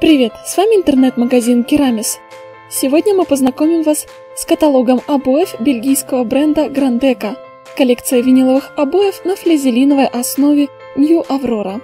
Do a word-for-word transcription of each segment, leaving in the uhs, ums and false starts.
Привет, с вами интернет-магазин Керамис. Сегодня мы познакомим вас с каталогом обоев бельгийского бренда Грандека, коллекция виниловых обоев на флизелиновой основе New Aurora.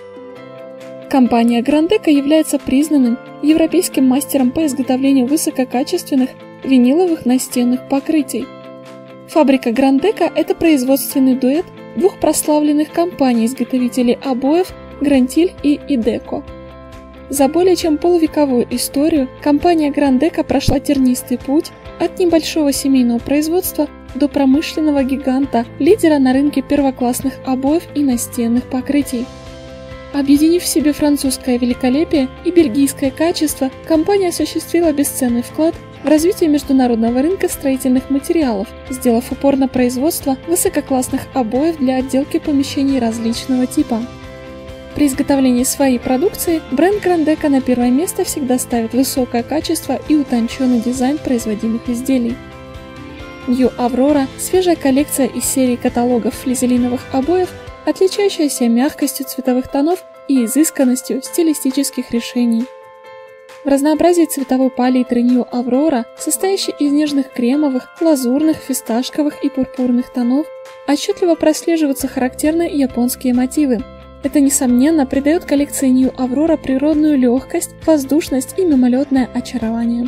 Компания Грандека является признанным европейским мастером по изготовлению высококачественных виниловых настенных покрытий. Фабрика Грандека – это производственный дуэт двух прославленных компаний-изготовителей обоев Грандтиль и Идеко. За более чем полувековую историю компания Грандека прошла тернистый путь от небольшого семейного производства до промышленного гиганта, лидера на рынке первоклассных обоев и настенных покрытий. Объединив в себе французское великолепие и бельгийское качество, компания осуществила бесценный вклад в развитие международного рынка строительных материалов, сделав упор на производство высококлассных обоев для отделки помещений различного типа. При изготовлении своей продукции бренд Грандека на первое место всегда ставит высокое качество и утонченный дизайн производимых изделий. New Aurora – свежая коллекция из серии каталогов флизелиновых обоев, отличающаяся мягкостью цветовых тонов и изысканностью стилистических решений. В разнообразии цветовой палитры New Aurora, состоящей из нежных кремовых, лазурных, фисташковых и пурпурных тонов, отчетливо прослеживаются характерные японские мотивы. Это, несомненно, придает коллекции New Aurora природную легкость, воздушность и мимолетное очарование.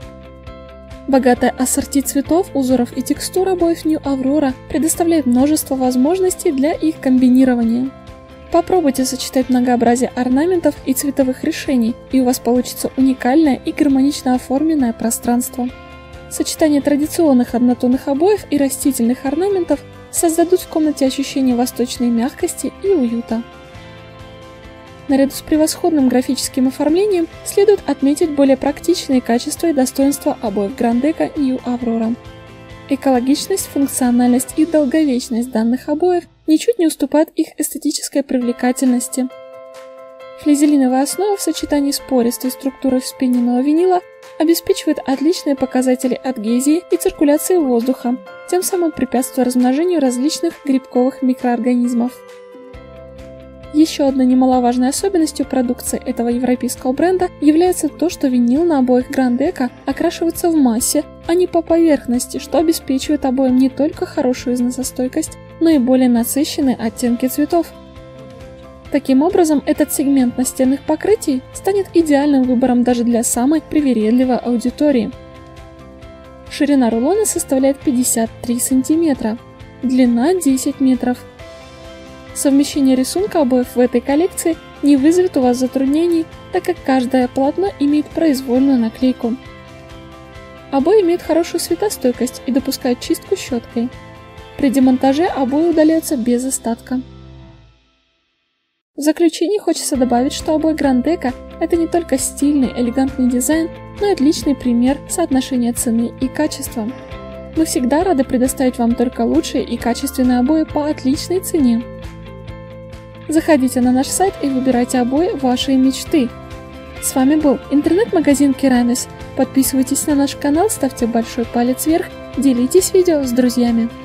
Богатая ассорти цветов, узоров и текстур обоев New Aurora предоставляет множество возможностей для их комбинирования. Попробуйте сочетать многообразие орнаментов и цветовых решений, и у вас получится уникальное и гармонично оформленное пространство. Сочетание традиционных однотонных обоев и растительных орнаментов создадут в комнате ощущение восточной мягкости и уюта. Наряду с превосходным графическим оформлением следует отметить более практичные качества и достоинства обоев Грандека New Aurora. Экологичность, функциональность и долговечность данных обоев ничуть не уступают их эстетической привлекательности. Флизелиновая основа в сочетании с пористой структурой вспененного винила обеспечивает отличные показатели адгезии и циркуляции воздуха, тем самым препятствуя размножению различных грибковых микроорганизмов. Еще одной немаловажной особенностью продукции этого европейского бренда является то, что винил на обоях Грандека окрашивается в массе, а не по поверхности, что обеспечивает обоям не только хорошую износостойкость, но и более насыщенные оттенки цветов. Таким образом, этот сегмент настенных покрытий станет идеальным выбором даже для самой привередливой аудитории. Ширина рулона составляет пятьдесят три сантиметра, длина десять метров. Совмещение рисунка обоев в этой коллекции не вызовет у вас затруднений, так как каждое полотно имеет произвольную наклейку. Обои имеют хорошую светостойкость и допускают чистку щеткой. При демонтаже обои удаляются без остатка. В заключение хочется добавить, что обои Грандека – это не только стильный, элегантный дизайн, но и отличный пример соотношения цены и качества. Мы всегда рады предоставить вам только лучшие и качественные обои по отличной цене. Заходите на наш сайт и выбирайте обои вашей мечты. С вами был интернет-магазин Керамис. Подписывайтесь на наш канал, ставьте большой палец вверх, делитесь видео с друзьями.